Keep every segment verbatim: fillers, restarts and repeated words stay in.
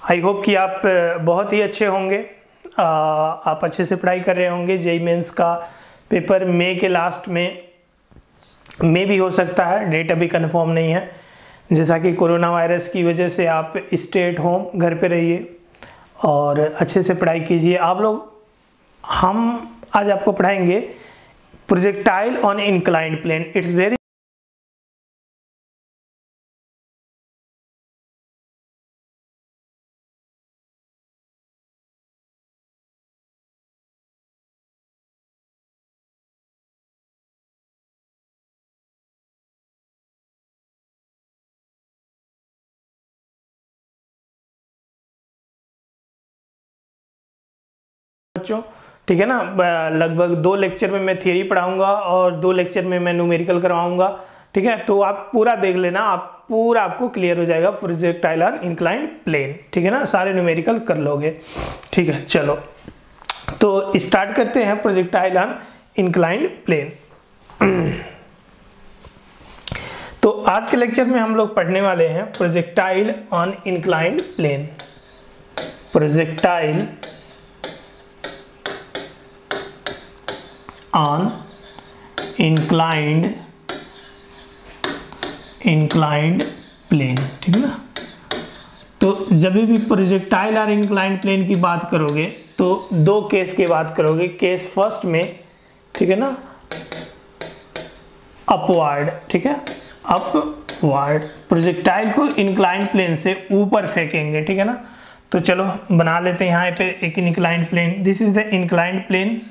आई hope कि आप बहुत ही अच्छे होंगे, आ, आप अच्छे से पढ़ाई कर रहे होंगे। जेईई मेंस का पेपर मई के लास्ट में में भी हो सकता है, डेट अभी कंफर्म नहीं है। जैसा कि कोरोना वायरस की वजह से आप स्टे एट होम, घर पे रहिए और अच्छे से पढ़ाई कीजिए आप लोग। हम आज आपको पढ़ाएंगे projectile on inclined plane. It's very बच्चों, ठीक है ना। लगभग दो लेक्चर में मैं थियरी पढ़ाऊंगा और दो लेक्चर में मैं न्यूमेरिकल करवाऊंगा, ठीक है। तो आप पूरा देख लेना, आप पूरा आपको क्लियर हो जाएगा प्रोजेक्टाइल ऑन इंक्लाइंड प्लेन, ठीक है ना। सारे न्यूमेरिकल कर लोगे, ठीक है। चलो तो स्टार्ट करते हैं प्रोजेक्टाइल ऑन इंक्लाइंड प्लेन। तो आज के लेक्चर में हम लोग पढ़ने वाले हैं projectile on inclined plane. Projectile on inclined inclined plane, ठीक है ना। तो जब भी प्रोजेक्टाइल और इंक्लाइंड प्लेन की बात करोगे तो दो केस की बात करोगे। केस फर्स्ट में, ठीक है ना, अपवर्ड, ठीक है, अपवर्ड प्रोजेक्टाइल को इंक्लाइंड प्लेन से ऊपर फेंकेंगे, ठीक है ना। तो चलो बना लेते हैं यहाँ पे एक inclined plane. This is the inclined plane.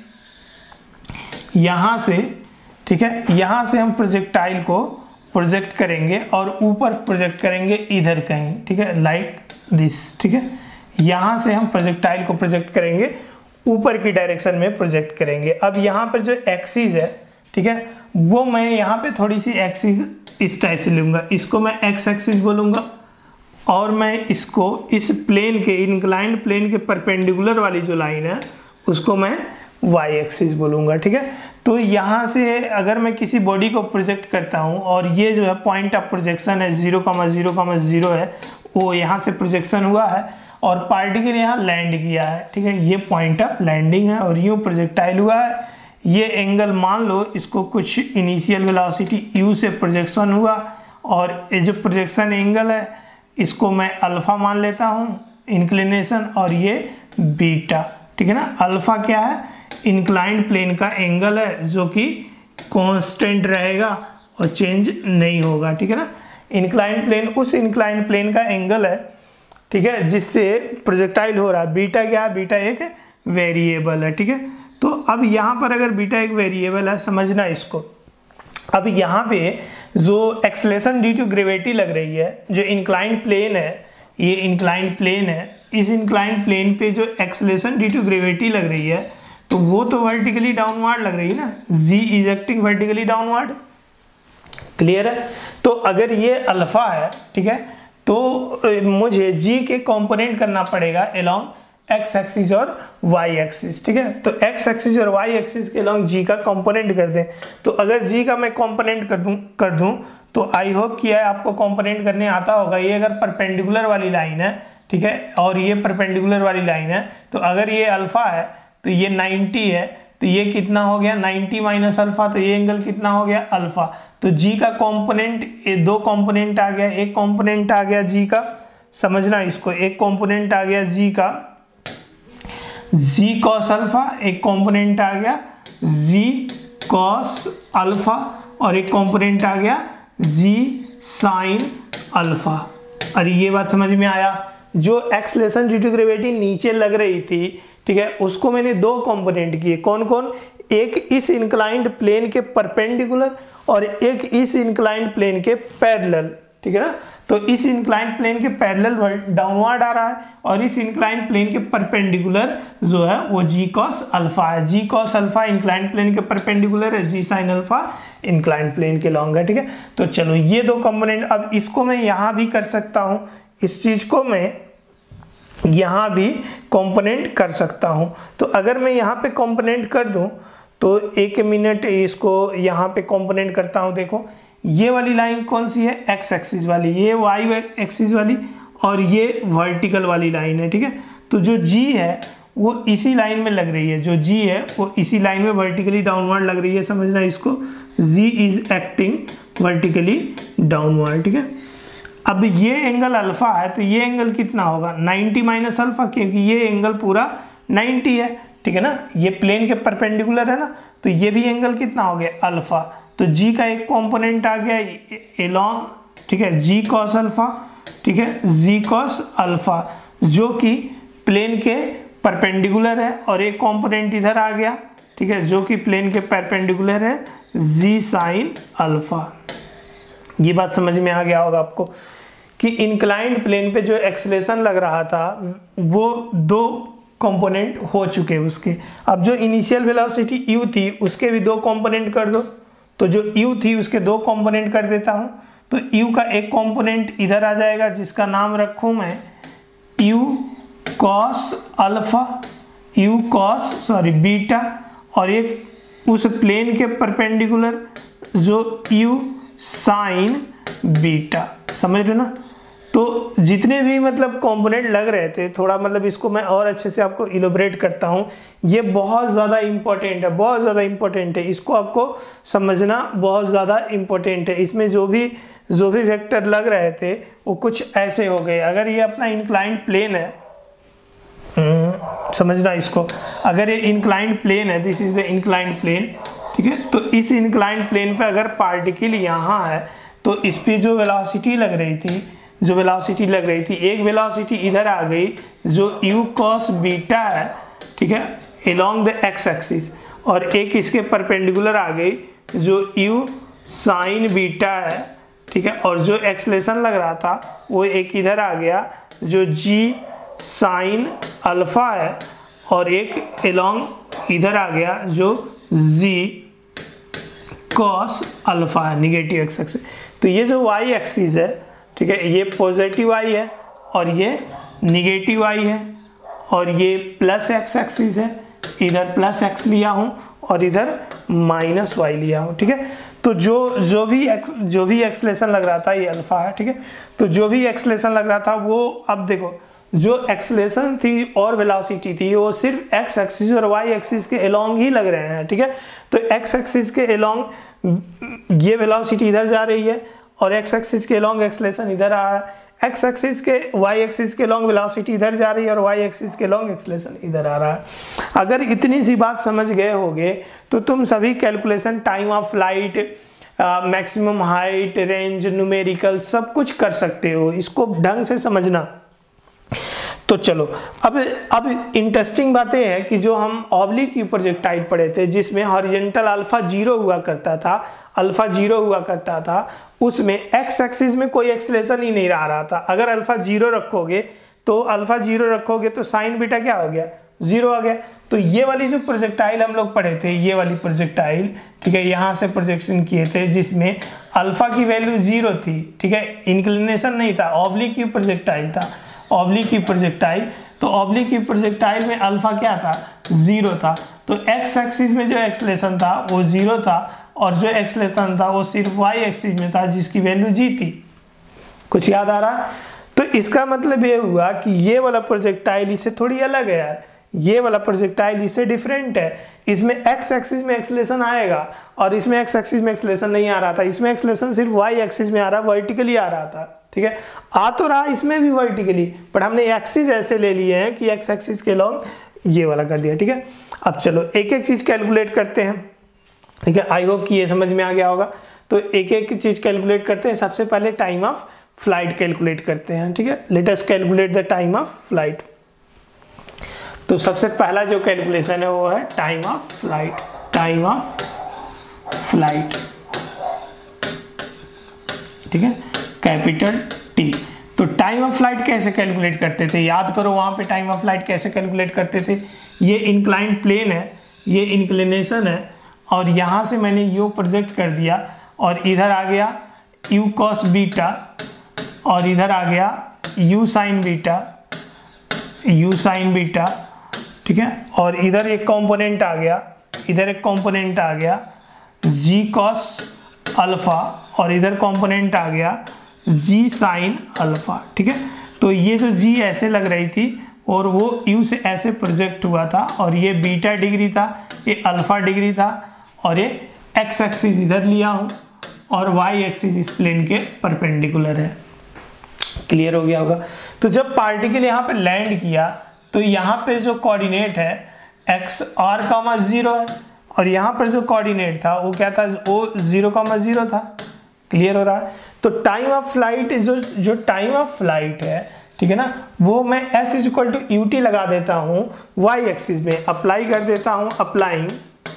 यहाँ से, ठीक है, यहाँ से हम प्रोजेक्टाइल को प्रोजेक्ट करेंगे और ऊपर प्रोजेक्ट करेंगे इधर कहीं, ठीक है, लाइक दिस, ठीक है। यहाँ से हम प्रोजेक्टाइल को प्रोजेक्ट करेंगे, ऊपर की डायरेक्शन में प्रोजेक्ट करेंगे। अब यहाँ पर जो एक्सिस है, ठीक है, वो मैं यहाँ पे थोड़ी सी एक्सिस इस टाइप से लूँगा। इसको मैं एक्स एक्सिस बोलूँगा और मैं इसको इस प्लेन के इंक्लाइंड प्लेन के परपेंडिकुलर वाली जो लाइन है उसको मैं वाई एक्सिस बोलूँगा, ठीक है। तो यहाँ से अगर मैं किसी बॉडी को प्रोजेक्ट करता हूँ और ये जो है पॉइंट ऑफ प्रोजेक्शन है zero comma zero comma zero है, वो यहाँ से प्रोजेक्शन हुआ है और पार्टिकल यहाँ लैंड किया है, ठीक है। ये पॉइंट ऑफ लैंडिंग है और यूँ प्रोजेक्टाइल हुआ है। ये एंगल मान लो इसको कुछ इनिशियल वेलोसिटी यू से प्रोजेक्शन हुआ और ये जो प्रोजेक्शन एंगल है इसको मैं अल्फा मान लेता हूँ इंक्लिनेशन, और ये बीटा, ठीक है ना। अल्फा क्या है? इंक्लाइंड प्लेन का एंगल है जो कि कांस्टेंट रहेगा और चेंज नहीं होगा, ठीक है ना। इंक्लाइंड प्लेन उस इंक्लाइंड प्लेन का एंगल है, ठीक है, जिससे प्रोजेक्टाइल हो रहा है। बीटा क्या है? बीटा एक वेरिएबल है, ठीक है। तो अब यहाँ पर अगर बीटा एक वेरिएबल है, समझना इसको। अब यहाँ पे जो एक्सेलरेशन ड्यू टू ग्रेविटी लग रही है, जो इंक्लाइंड प्लेन है, ये इंक्लाइंड प्लेन है, इस इंक्लाइंड प्लेन पे जो एक्सेलरेशन ड्यू टू ग्रेविटी लग रही है तो वो तो वर्टिकली डाउनवर्ड लग रही है ना। G is acting vertically downward, clear है। तो अगर ये अल्फा है, ठीक है, तो मुझे जी के कंपोनेंट करना पड़ेगा अलोंग एक्स एक्सिस और वाई एक्सिस, ठीक है। तो एक्स एक्सिस और वाई एक्सिस के अलोंग जी का कंपोनेंट कर दें। तो अगर जी का मैं कंपोनेंट कर दूं कर दूं तो आई होप कि आपको कंपोनेंट करने आता होगा। ये अगर परपेंडिकुलर वाली लाइन है, ठीक है, और ये परपेंडिकुलर वाली लाइन है, तो अगर ये अल्फा है तो ये नाइन्टी है, तो ये कितना हो गया? नाइन्टी माइनस अल्फा, तो ये एंगल कितना हो गया? अल्फा। तो जी का कंपोनेंट, ये दो कंपोनेंट आ गया, एक कंपोनेंट आ गया जी का, समझना इसको, एक कंपोनेंट आ गया जी का जी कॉस अल्फा, एक कंपोनेंट आ गया जी कॉस अल्फा और एक कंपोनेंट आ गया जी साइन अल्फा। अरे ये बात समझ में आया? जो एक्सेलरेशन ड्यू टू ग्रेविटी नीचे लग रही थी, ठीक है, उसको मैंने दो कंपोनेंट किए। कौन कौन? एक इस इंक्लाइंड प्लेन के परपेंडिकुलर और एक इस इंक्लाइंड प्लेन के पैरेलल, ठीक है ना। तो इस इंक्लाइंड प्लेन के पैरेलल डाउनवर्ड आ रहा है और इस इंक्लाइंड प्लेन के परपेंडिकुलर जो है वो जी कॉस अल्फा है। G cos alpha inclined plane के परपेंडिकुलर है, G sine alpha inclined plane के लॉन्ग है, ठीक है। तो चलो ये दो कंपोनेंट, अब इसको मैं यहाँ भी कर सकता हूँ, इस चीज को मैं यहाँ भी कंपोनेंट कर सकता हूँ। तो अगर मैं यहाँ पे कंपोनेंट कर दूँ तो एक मिनट इसको यहाँ पे कंपोनेंट करता हूँ। देखो ये वाली लाइन कौन सी है? एक्स एक्सिस वाली, ये वाई एक्सिस वाली, और ये वर्टिकल वाली लाइन है, ठीक है। तो जो जी है वो इसी लाइन में लग रही है, जो जी है वो इसी लाइन में वर्टिकली डाउनवर्ड लग रही है, समझना इसको। G is acting vertically downward, ठीक है। अब ये एंगल अल्फा है तो ये एंगल कितना होगा, नाइंटी माइनस अल्फा, क्योंकि ये एंगल पूरा नाइंटी है, ठीक है ना। ये प्लेन के परपेंडिकुलर है ना, तो ये भी एंगल कितना हो गया अल्फा। तो जी का एक कंपोनेंट आ गया एलॉन्ग, ठीक है, जी कॉस अल्फा, ठीक है, जी कॉस अल्फा जो कि प्लेन के परपेंडिकुलर है, और एक कंपोनेंट इधर आ गया, ठीक है, जो कि प्लेन के परपेंडिकुलर है, जी साइन अल्फा। ये बात समझ में आ गया होगा आपको कि इंक्लाइंड प्लेन पे जो एक्सेलेरेशन लग रहा था वो दो कंपोनेंट हो चुके उसके। अब जो इनिशियल वेलोसिटी u थी उसके भी दो कंपोनेंट कर दो, तो जो u थी उसके दो कंपोनेंट कर देता हूं। तो u का एक कंपोनेंट इधर आ जाएगा जिसका नाम रखूं मैं u cos alpha, u cos sorry beta, और एक उस प्लेन के परपेंडिकुलर जो u साइन बीटा, समझ रहे ना। तो जितने भी मतलब कंपोनेंट लग रहे थे, थोड़ा मतलब इसको मैं और अच्छे से आपको इलोबरेट करता हूँ, ये बहुत ज़्यादा इंपॉर्टेंट है, बहुत ज़्यादा इंपॉर्टेंट है, इसको आपको समझना बहुत ज़्यादा इंपॉर्टेंट है। इसमें जो भी जो भी वेक्टर लग रहे थे वो कुछ ऐसे हो गए। अगर ये अपना इंक्लाइंड प्लेन है, समझना इसको, अगर ये इंक्लाइंड प्लेन है, this is the inclined plane, ठीक है। तो इस इंक्लाइंड प्लेन पे अगर पार्टिकल यहाँ है तो इस पे जो वेलोसिटी लग रही थी जो वेलोसिटी लग रही थी एक वेलोसिटी इधर आ गई जो u cos बीटा है, ठीक है, along द x एक्सिस, और एक इसके परपेंडिकुलर आ गई जो u sin बीटा है, ठीक है, और जो एक्सेलेरेशन लग रहा था वो एक इधर आ गया जो g sin अल्फा है, और एक along इधर आ गया जो g cos अल्फा है, निगेटिव x एक्सिस। तो ये जो y एक्सिस है, ठीक है, ये पॉजिटिव आई है और ये निगेटिव आई है, और ये प्लस एक्स एक्सिस है, इधर प्लस एक्स लिया हूँ और इधर माइनस वाई लिया हूँ, ठीक है। तो जो जो भी एक्स जो भी एक्सेलेरेशन लग रहा था ये अल्फा है, ठीक है। तो जो भी एक्सेलेरेशन लग रहा था वो, अब देखो जो एक्सेलेरेशन थी और वेलोसिटी थी वो सिर्फ एक्स एक्सिस और वाई एक्सिस के अलोंग ही लग रहे हैं, ठीक है। तो एक्स एक्सिस के अलोंग ये वेलोसिटी इधर जा रही है और एक्स एक्सिस के लॉन्ग एक्सेलेरेशन इधर आ रहा है, एक्स एक्सिस के वाई एक्सिस के लॉन्ग वेलोसिटी इधर जा रही है और वाई एक्सिस के लॉन्ग एक्सेलेरेशन इधर आ रहा है। अगर इतनी सी बात समझ गए होगे तो तुम सभी calculation, time of flight, maximum height, range, numerical सब कुछ कर सकते हो, इसको ढंग से समझना। तो चलो अब अब इंटरेस्टिंग बात यह है कि जो हम ऑब्लिक की प्रोजेक्टाइल पढ़े थे जिसमें हॉरिजॉन्टल अल्फा जीरो हुआ करता था, अल्फा जीरो हुआ करता था, उसमें एक्स एक्सिस में कोई एक्सेलेरेशन ही नहीं आ रहा था। अगर अल्फा जीरो रखोगे तो अल्फा जीरो रखोगे तो साइन बीटा क्या हो गया, जीरो आ गया। तो ये वाली जो प्रोजेक्टाइल हम लोग पढ़े थे, ये वाली प्रोजेक्टाइल, ठीक है, यहाँ से प्रोजेक्शन किए थे जिसमें अल्फा की वैल्यू जीरो थी, ठीक है, इंक्लिनेशन नहीं था, ऑब्लिक की प्रोजेक्टाइल था, ऑब्लिक की प्रोजेक्टाइल। तो ऑब्लिक की प्रोजेक्टाइल में अल्फा क्या था, जीरो था। तो एक्स एक्सिस में जो एक्सेलेरेशन था वो जीरो था और जो एक्सेलेरेशन था वो सिर्फ वाई एक्सिस में था जिसकी वैल्यू जी थी। कुछ याद आ रहा? तो इसका मतलब ये हुआ कि ये वाला प्रोजेक्टाइल इससे थोड़ी अलग है यार, ये वाला प्रोजेक्टाइल इससे डिफरेंट है। इसमें एक्स एक्सिस में एक्सेलेरेशन आएगा और इसमें एक्स एक्सिस में एक्सेलेरेशन नहीं आ रहा था, इसमें एक्सेलेरेशन सिर्फ वाई एक्सिस में आ रहा, वर्टिकली आ रहा था, ठीक है। आ तो रहा इसमें भी वर्टिकली, पर हमने एक्सिस ऐसे ले लिए हैं कि एक्स एक्सिस के लॉन्ग ये वाला कर दिया, ठीक है। अब चलो एक एक चीज कैलकुलेट करते हैं, ठीक है। आई होप कि ये समझ में आ गया होगा। तो एक एक चीज कैलकुलेट करते हैं। सबसे पहले टाइम ऑफ फ्लाइट कैलकुलेट करते हैं, ठीक है। Let us calculate the time of flight. तो सबसे पहला जो कैलकुलेशन है वो है time of flight, time of flight, ठीक है, कैपिटल टी। तो टाइम ऑफ फ्लाइट कैसे कैलकुलेट करते थे, याद करो वहां पे टाइम ऑफ फ्लाइट कैसे कैलकुलेट करते थे। ये इंक्लाइंड प्लेन है, ये इंक्लिनेशन है, और यहां से मैंने यू प्रोजेक्ट कर दिया और इधर आ गया यू कॉस बीटा और इधर आ गया U sine beta, U sine beta, ठीक है। और इधर एक कंपोनेंट आ गया, इधर एक कंपोनेंट आ गया जी कॉस अल्फा और इधर कंपोनेंट आ गया जी साइन अल्फा, ठीक है। तो ये जो जी ऐसे लग रही थी और वो यू से ऐसे प्रोजेक्ट हुआ था, और ये बीटा डिग्री था, ये अल्फा डिग्री था, और ये एक्स एक्सिस इधर लिया हूँ और वाई एक्सिस इस प्लेन के परपेंडिकुलर है। क्लियर हो गया होगा। तो जब पार्टिकल यहाँ पे लैंड किया तो यहाँ पे जो कोऑर्डिनेट है एक्स आर कामा जीरो है, और यहाँ पर जो कोऑर्डिनेट था वो क्या था, वो जीरो कामा जीरो था। क्लियर हो रहा है। तो टाइम ऑफ फ्लाइट जो जो टाइम ऑफ फ्लाइट है, ठीक है ना, वो मैं s is equal to you T लगा देता हूँ y एक्सिस में, अप्लाई कर देता हूँ, applying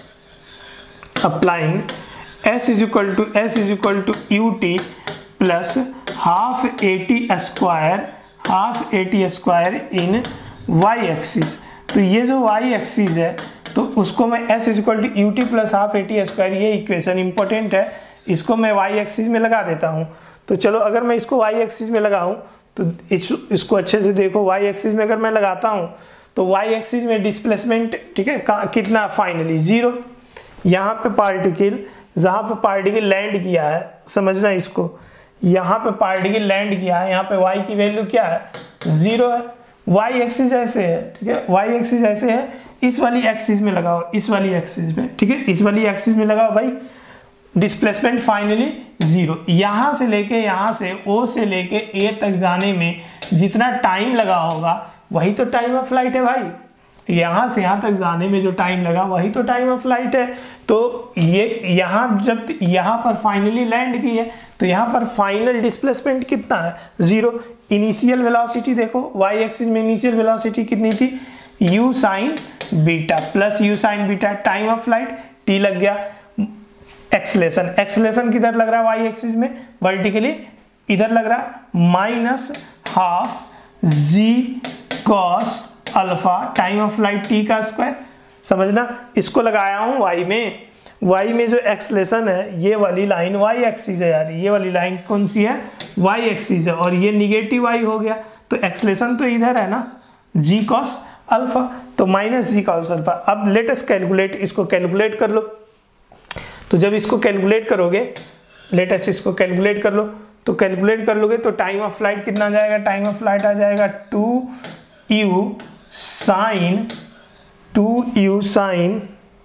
applying s is equal to s is equal to U T plus half A T square half A T square in y axis. तो ये जो y एक्सिस है तो उसको मैं s is equal to U T plus half A T square, ये equation important है, इसको मैं y एक्सिस में लगा देता हूँ। तो चलो अगर मैं इसको y एक्सिस में लगाऊं तो इस, इसको अच्छे से देखो, y एक्सिस में अगर मैं लगाता हूं तो y एक्सिस में डिस्प्लेसमेंट, ठीक है, कितना, फाइनली जीरो। यहाँ पे पार्टिकल, जहाँ पे पार्टिकल लैंड किया है, समझना इसको, यहाँ पे पार्टिकल लैंड किया है, यहाँ पे y की वैल्यू क्या है, जीरो है। y एक्सिस ऐसे है, ठीक है, y एक्सिस ऐसे है, इस वाली एक्सिस में लगाओ, इस वाली एक्सिस में, ठीक है, इस वाली एक्सिस में लगाओ भाई, डिस्प्लेसमेंट फाइनली जीरो। यहाँ से लेके यहाँ से O से लेके A तक जाने में जितना टाइम लगा होगा वही तो टाइम ऑफ फ्लाइट है भाई। यहाँ से यहाँ तक जाने में जो टाइम लगा वही तो टाइम ऑफ फ्लाइट है। तो ये यहाँ जब यहाँ पर फाइनली लैंड की है तो यहाँ पर फाइनल डिस्प्लेसमेंट कितना है, जीरो। इनिशियल वेलोसिटी देखो, y एक्सिस में इनिशियल वेलोसिटी कितनी थी, u sine beta plus u sine beta, time of flight t लग गया। एक्सलेशन, एक्सलेशन किधर लग रहा है, वाई एक्सिस में, वर्टिकली इधर लग रहा है, minus half G cos alpha time of flight T का स्क्वायर। समझना, इसको लगाया हूं वाई में, वाई में जो एक्सलेशन है ये वाली लाइन वाई एक्सिस है यार, ये वाली लाइन कौन सी है, वाई एक्सिस है, और ये निगेटिव वाई हो गया, तो एक्सलेशन तो इधर है ना, जी कॉस अल्फा, तो माइनस जी कॉस अल्फा। अब लेट अस कैलकुलेट, इसको कैलकुलेट कर लो। तो जब इसको कैलकुलेट करोगे, लेट अस इसको कैलकुलेट कर लो, तो कैलकुलेट कर लोगे तो टाइम ऑफ फ्लाइट कितना आ जाएगा, टाइम ऑफ फ्लाइट आ जाएगा two U sine two U sine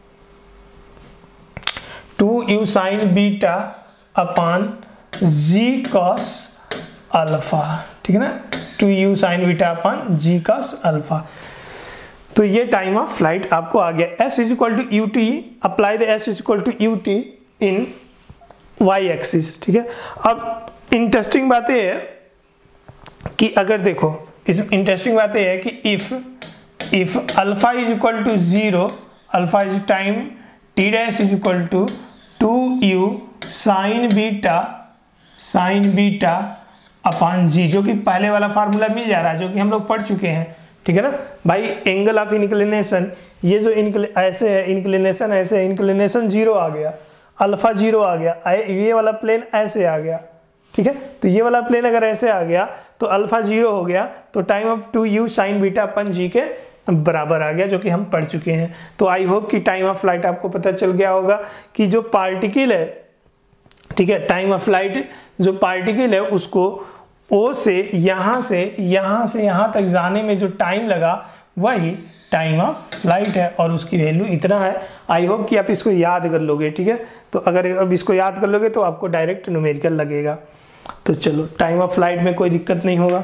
two U sine beta upon G cos alpha, ठीक है ना, two U sine beta upon G cos alpha. तो ये टाइम ऑफ फ्लाइट आपको आ गया। s is equal to you T, apply the s is equal to you T in y axis, ठीक है। अब इंटरेस्टिंग बात ये है कि अगर देखो, इस इंटरेस्टिंग बात ये है कि if if alpha is equal to zero, alpha is time T dash is equal to two U sine beta sine beta upon G, जो कि पहले वाला फार्मूला मिल जा रहा है, जो कि हम लोग पढ़ चुके हैं, ठीक है ना भाई। एंगल ऑफ इंक्लिनेशन, ये जो इंक्ल ऐसे है, इंक्लिनेशन ऐसे है, इंक्लिनेशन जीरो आ गया, अल्फा जीरो आ गया, ये वाला प्लेन ऐसे आ गया, ठीक है। तो ये वाला प्लेन अगर ऐसे आ गया तो अल्फा जीरो हो गया, तो time of two U sine beta upon G के बराबर आ गया, जो कि हम पढ़ चुके हैं। तो आई होप कि टाइम ऑफ फ्लाइट आपको पता चल गया होगा कि जो पार्टिकल है, ठीक है, टाइम ऑफ फ्लाइट जो पार्टिकल है उसको ओ से यहाँ से यहाँ से यहाँ तक जाने में जो टाइम लगा वही टाइम ऑफ फ्लाइट है, और उसकी वैल्यू इतना है। आई होप कि आप इसको याद कर लोगे, ठीक है। तो अगर अब इसको याद कर लोगे तो आपको डायरेक्ट न्यूमेरिकल लगेगा। तो चलो, टाइम ऑफ फ्लाइट में कोई दिक्कत नहीं होगा।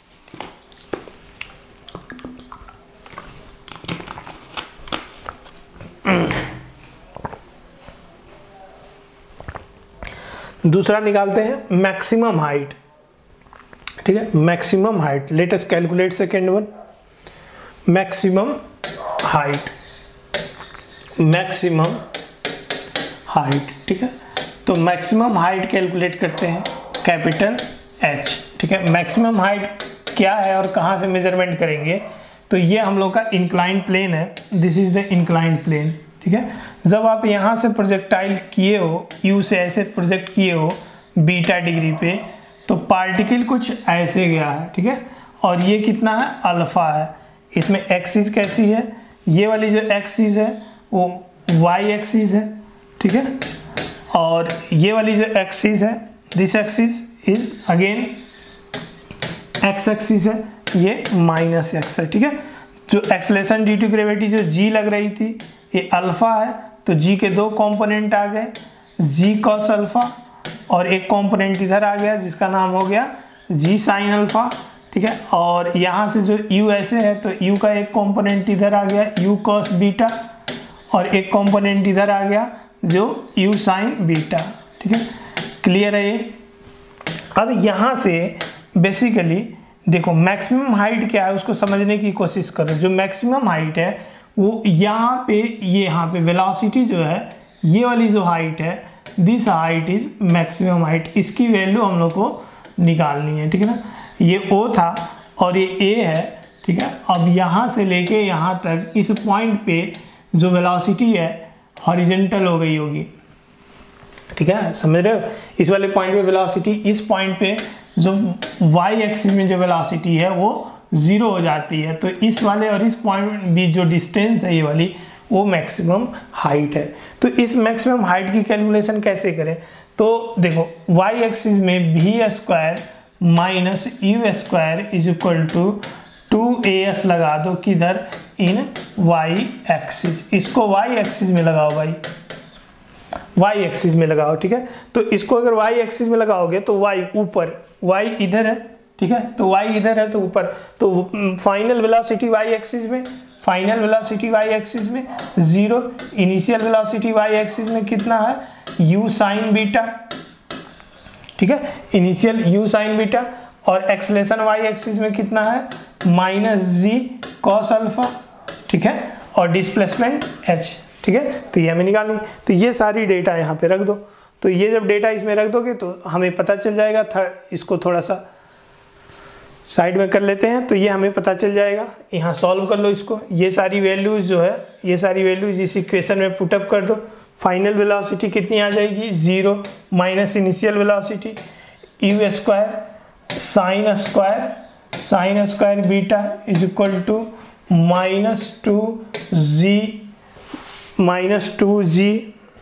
दूसरा निकालते हैं मैक्सिमम हाइट, ठीक है, maximum height. Let us calculate second one, maximum height, maximum height, ठीक है। तो मैक्सिमम हाइट कैलकुलेट करते हैं, कैपिटल एच, ठीक है। मैक्सिमम हाइट क्या है और कहाँ से मेजरमेंट करेंगे, तो ये हम लोग का इंक्लाइंड प्लेन है, this is the inclined plane, ठीक है। जब आप यहाँ से प्रोजेक्टाइल किए हो, यू से ऐसे प्रोजेक्ट किए हो बीटा डिग्री पे, तो पार्टिकल कुछ ऐसे गया है, ठीक है, और ये कितना है, अल्फा है। इसमें एक्सिस कैसी है, ये वाली जो एक्सिस है वो वाई एक्सिस है, ठीक है, और ये वाली जो एक्सिस है, this axis is again X axis है, ये माइनस एक्स है, ठीक है। जो एक्सेलरेशन ड्यू टू ग्रेविटी जो जी लग रही थी ये अल्फा है, तो जी के दो कंपोनेंट आ गए, जी कॉस अल्फा और एक कंपोनेंट इधर आ गया जिसका नाम हो गया जी साइन अल्फा, ठीक है। और यहाँ से जो u ऐसे है तो u का एक कंपोनेंट इधर आ गया u कॉस बीटा और एक कंपोनेंट इधर आ गया जो u साइन बीटा, ठीक है। क्लियर है ये। अब यहाँ से बेसिकली देखो मैक्सिमम हाइट क्या है उसको समझने की कोशिश करो। जो मैक्सिमम हाइट है वो यहाँ पे, ये यहाँ पे वेलोसिटी जो है, ये वाली जो हाइट है, this height is maximum height, इसकी वैल्यू हम लोग को निकालनी है, ठीक है ना। ये O था और ये A है, ठीक है। अब यहाँ से लेके यहाँ तक इस पॉइंट पे जो वेलोसिटी है हॉरिजॉन्टल हो गई होगी, ठीक है, समझ रहे हो। इस वाले पॉइंट पे वेलोसिटी, इस पॉइंट पे जो y एक्सिस में जो वेलोसिटी है वो जीरो हो जाती है, तो इस वाले और इस पॉइंट बीच जो डिस्टेंस है ये वाली वो मैक्सिमम हाइट है। तो इस मैक्सिमम हाइट की कैलकुलेशन कैसे करें, तो देखो y एक्सिस में भी square minus U square is equal to two A S लगा दो, किधर, इन y एक्सिस। इसको y एक्सिस में लगाओ भाई, y एक्सिस में लगाओ, ठीक है। तो इसको अगर y एक्सिस में लगाओगे तो y ऊपर, y इधर है, ठीक है, तो y इधर है तो ऊपर, तो फाइनल वेलोसिटी y एक्सिस में, फाइनल वेलोसिटी y एक्सिस में zero, initial velocity y axis में कितना है u साइन बीटा, ठीक है, इनिशियल u साइन बीटा, और एक्सेलरेशन y एक्सिस में कितना है माइनस जी कॉस अल्फा, ठीक है, और डिस्प्लेसमेंट h, ठीक है। तो ये हमें निकालनी, तो ये सारी डेटा यहाँ पे रख दो। तो ये जब डेटा इसमें रख दोगे तो हमें पता चल जाएगा, थर्ड इसको थोड़ा सा साइड में कर लेते हैं, तो ये हमें पता चल जाएगा। यहाँ सॉल्व कर लो इसको, ये सारी वैल्यूज जो है, ये सारी वैल्यूज इस इक्वेशन में पुटअप कर दो। फाइनल वेलोसिटी कितनी आ जाएगी, zero minus initial velocity U square sine square sine square beta is equal to minus two G minus two G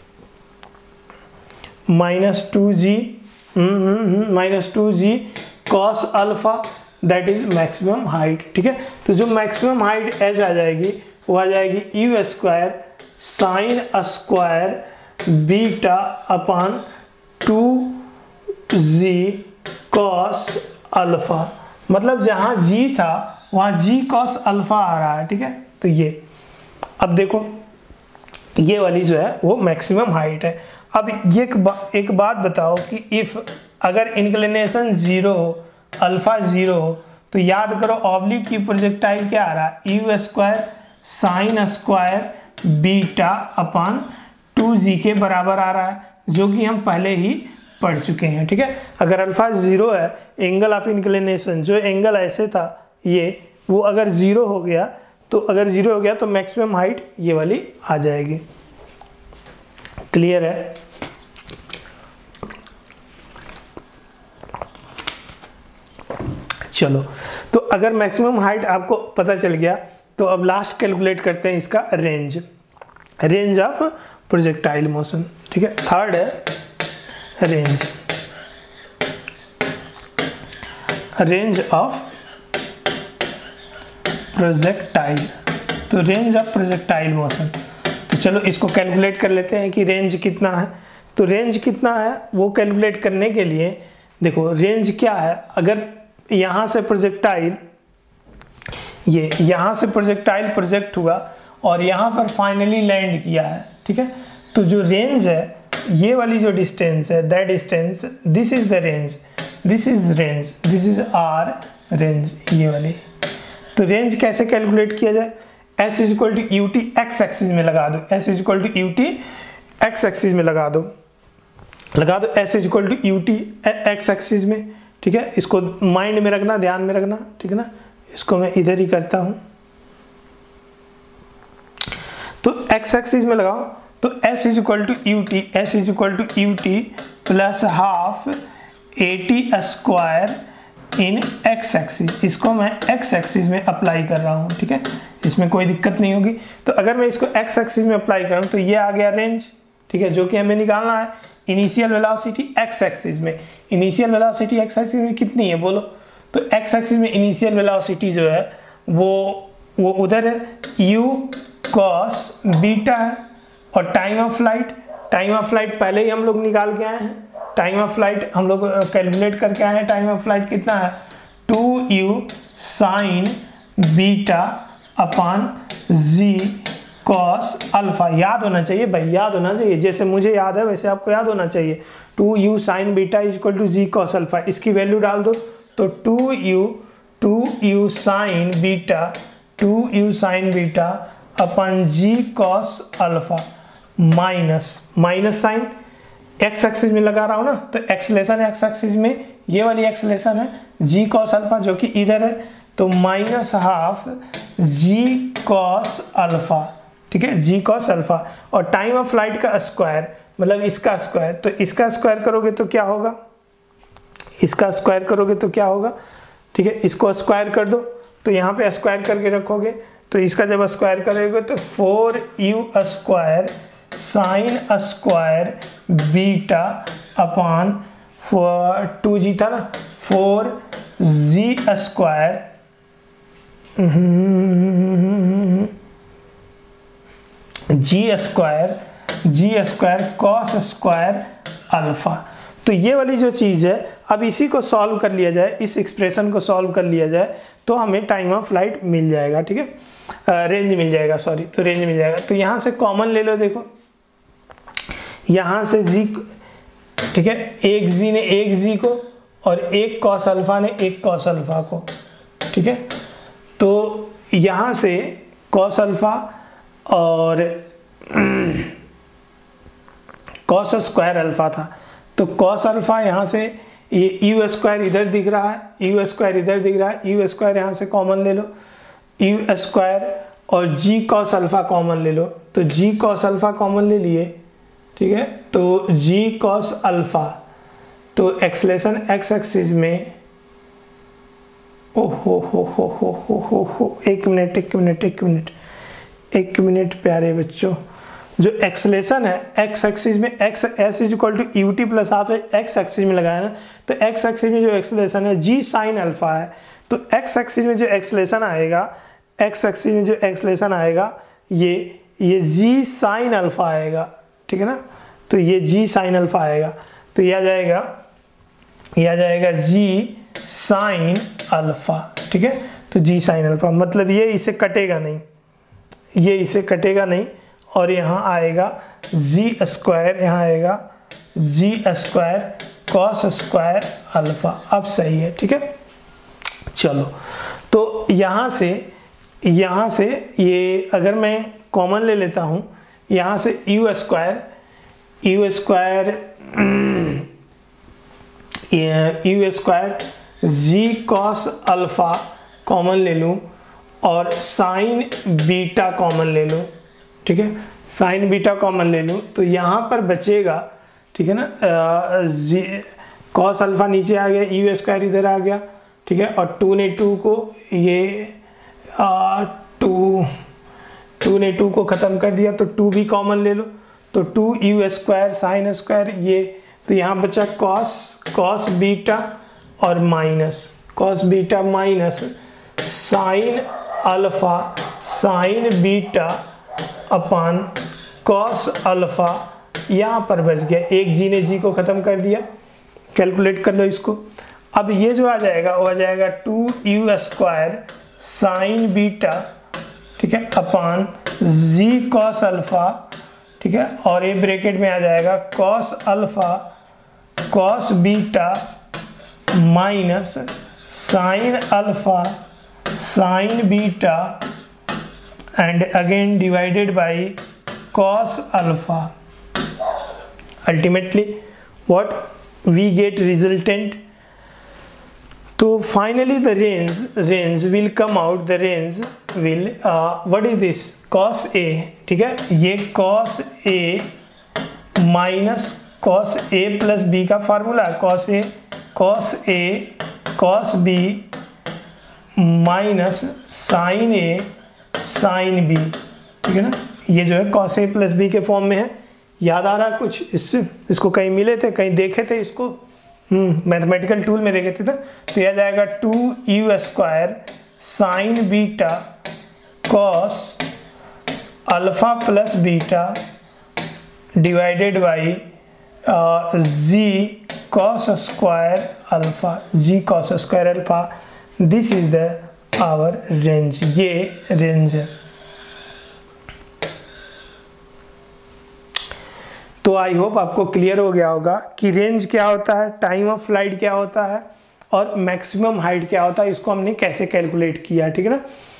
minus two G minus two G cos alpha, that is maximum height, ठीक है। तो जो maximum height H आ जाएगी वो आ जाएगी U square sine square beta upon two G cos alpha, मतलब जहाँ जी था वहाँ जी कॉस अल्फा आ रहा है, ठीक है। तो ये अब देखो ये वाली जो है वो मैक्सिमम हाइट है। अब ये एक, बा, एक बात बताओ कि इफ अगर इंक्लिनेशन जीरो हो, अल्फा जीरो हो, तो याद करो ऑब्लिक की प्रोजेक्टाइल क्या आ रहा है, U square sine square beta upon two G के बराबर आ रहा है, जो कि हम पहले ही पढ़ चुके हैं, ठीक है। अगर अल्फा जीरो है, एंगल ऑफ इंक्लिनेशन जो एंगल ऐसे था ये, वो अगर जीरो हो गया तो अगर जीरो हो गया तो मैक्सिमम हाइट ये वाली आ जाएगी। क्लियर है। चलो, तो अगर मैक्सिमम हाइट आपको पता चल गया तो अब लास्ट कैलकुलेट करते हैं इसका range, range of projectile motion, ठीक है। थर्ड है रेंज, रेंज ऑफ प्रोजेक्टाइल। तो रेंज ऑफ प्रोजेक्टाइल मोशन, तो चलो इसको कैलकुलेट कर लेते हैं कि रेंज कितना है। तो रेंज कितना है वो कैलकुलेट करने के लिए देखो रेंज क्या है, अगर यहाँ से प्रोजेक्टाइल, ये यहाँ से प्रोजेक्टाइल प्रोजेक्ट हुआ और यहाँ पर फाइनली लैंड किया है, ठीक है, तो जो रेंज है ये वाली जो डिस्टेंस है, that distance, this is the range, this is range, this is R range, ये वाली। तो रेंज कैसे कैलकुलेट किया जाए, S is equal to you T X axis में लगा दो, S is equal to you T X axis में लगा दो, लगा दो S is equal to you T X axis में, ठीक है। इसको माइंड में रखना, ध्यान में रखना, ठीक है ना। इसको मैं इधर ही करता हूं, तो एक्स एक्सिस में लगाओ, तो s is equal to you T, S is equal to U T plus half A T square in x axis. इसको मैं x एक्सिस में अप्लाई कर रहा हूँ, ठीक है, इसमें कोई दिक्कत नहीं होगी। तो अगर मैं इसको x एक्सिस में अप्लाई करूँ तो ये आ गया रेंज, ठीक है, जो कि हमें निकालना है इनिशियल वेलोसिटी x एक्सिस में। इनिशियल वेलोसिटी x एक्सिस में कितनी है बोलो, तो एक्स एक्सिस में इनिशियल वेलोसिटी जो है वो वो उधर है, u cos बीटा है, और time of flight time of flight पहले ही हम लोग निकाल के आए हैं, टाइम ऑफ फ्लाइट हम लोग कैलकुलेट करके आए हैं। टाइम ऑफ फ्लाइट कितना है, two U sine beta upon G cos alpha. याद होना चाहिए भाई, याद होना चाहिए, जैसे मुझे याद है वैसे आपको याद होना चाहिए। Two U sine beta is equal to G cos alpha, इसकी वैल्यू डाल दो तो two U two U sine beta two U sine beta upon G cos alpha minus minus sine X axis में लगा रहा हूँ ना, तो एक्सलेशन एक्स एक्सिस में ये वाली एक्सलेशन है जी कॉस अल्फा जो कि इधर है, तो minus half G cos alpha, ठीक है, जी कॉस अल्फा। और टाइम ऑफ फ्लाइट का स्क्वायर मतलब इसका स्क्वायर, तो इसका स्क्वायर करोगे तो क्या होगा, इसका स्क्वायर करोगे तो क्या होगा, ठीक है, इसको स्क्वायर कर दो तो यहाँ पे स्क्वायर करके रखोगे, तो इसका जब स्क्वायर करोगे तो four U square sine square beta upon four two G था ना, four G square G square G square cos square alpha. तो ये वाली जो चीज़ है, अब इसी को सॉल्व कर लिया जाए, इस एक्सप्रेशन को सॉल्व कर लिया जाए तो हमें टाइम ऑफ फ्लाइट मिल जाएगा, ठीक है, रेंज मिल जाएगा, सॉरी, तो रेंज मिल जाएगा। तो यहाँ से कॉमन ले लो, देखो यहाँ से जी, ठीक है, एक जी ने एक जी को और एक कॉस अल्फा ने एक कॉस अल्फा को, ठीक है, तो यहाँ से कॉस अल्फा और कॉस स्क्वायर अल्फा था, तो कॉस अल्फा यहाँ से ये यू स्क्वायर इधर दिख रहा है, यू स्क्वायर इधर दिख रहा है, यू स्क्वायर यहाँ से कॉमन ले लो, यू स्क्वायर और जी कॉस अल्फा कॉमन ले लो, तो जी कॉस अल्फा कॉमन ले लिए, ठीक है, तो जी कॉस अल्फा, तो एक्सलेशन एक्स एक्सिस में, ओ हो हो हो हो हो हो हो एक मिनट एक मिनट एक मिनट एक मिनट प्यारे बच्चों, जो एक्सलेशन है एक्स एक्सिस में, x s is equal to U T plus half x axis में लगाया ना, तो एक्स एक्सिस में जो एक्सलेशन है जी साइन अल्फा है, तो एक्स एक्सिस में जो एक्सलेशन आएगा, एक्स एक्सिस में जो एक्सलेशन आएगा ये ये जी साइन अल्फा आएगा, ठीक है ना, तो ये जी साइन अल्फा आएगा, तो यह आ जाएगा यह आ जाएगा जी साइन अल्फा, ठीक है, तो जी साइन अल्फा मतलब ये इसे कटेगा नहीं, ये इसे कटेगा नहीं, और यहाँ आएगा जी स्क्वायर, यहाँ आएगा g square cos square alpha. अब सही है, ठीक है, चलो, तो यहाँ से यहाँ से ये अगर मैं कॉमन ले लेता हूँ, यहाँ से u square u square u square g cos alpha common ले लूँ और साइन बीटा कॉमन ले लूँ, ठीक है, साइन बीटा कॉमन ले लूँ, तो यहाँ पर बचेगा, ठीक है ना, जी कॉस अल्फा नीचे आ गया, यू स्क्वायर इधर आ गया, ठीक है, और टू ने टू को ये आ, टू टू ने टू को ख़त्म कर दिया, तो टू भी कॉमन ले लो, तो two u square sine square ये, तो यहाँ बचा कॉस कॉस बीटा और minus cos beta minus sine alpha sine beta upon cos alpha, यहाँ पर बच गया, एक जी ने जी को ख़त्म कर दिया, कैलकुलेट कर लो इसको। अब ये जो आ जाएगा वो आ जाएगा two u square sine beta, ठीक है, अपान जी कॉस अल्फा, ठीक है, और ये ब्रैकेट में आ जाएगा cos alpha cos beta minus sine alpha sine beta and again divided by cos alpha. Ultimately what we get resultant, so finally the range range will come out, the range will uh, what is this cos a, ठीक है, ये cos a minus cos a plus b का formula, cos a cos a cos b minus sine a sine b, ठीक है ना, ये जो है cos a प्लस बी के फॉर्म में है। याद आ रहा है कुछ इससे, इसको कहीं मिले थे, कहीं देखे थे इसको, हम्म मैथमेटिकल टूल में देखे थे ना, तो यह जाएगा two u square sine beta cos alpha plus beta divided by g cos square alpha, g cos square alpha, this is the our range, ये रेंज है। तो आई होप आपको क्लियर हो गया होगा कि रेंज क्या होता है, टाइम ऑफ फ्लाइट क्या होता है और मैक्सिमम हाइट क्या होता है, इसको हमने कैसे कैलकुलेट किया, ठीक है ना।